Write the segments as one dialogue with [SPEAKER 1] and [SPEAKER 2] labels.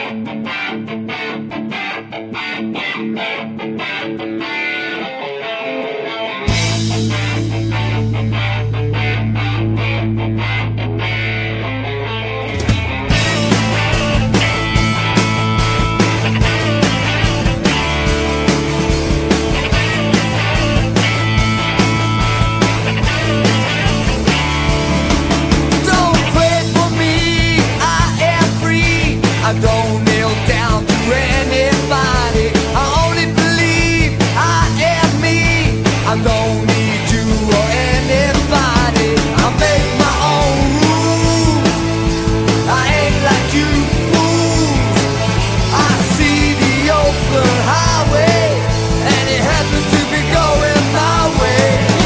[SPEAKER 1] I don't kneel down to anybody. I only believe I am me. I don't need you or anybody. I make my own rules. I ain't like you fools. I see the open highway, and it happens to be going my way.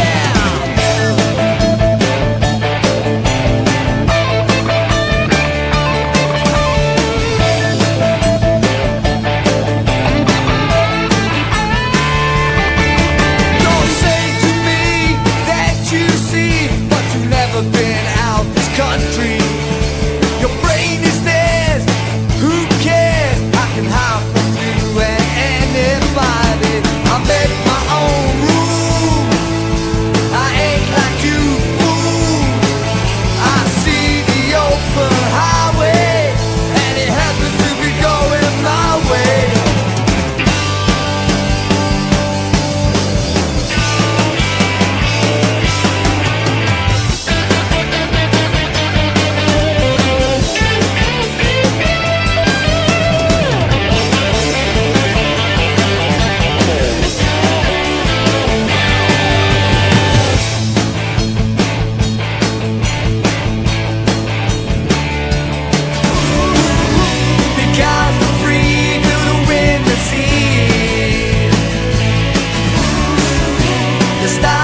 [SPEAKER 1] Been out this country. Your brain is theirs. Who cares? I can hide from you and anybody. I make my own rules. I ain't like you fools. I see the open highway, and it happens to be going my way. Stop.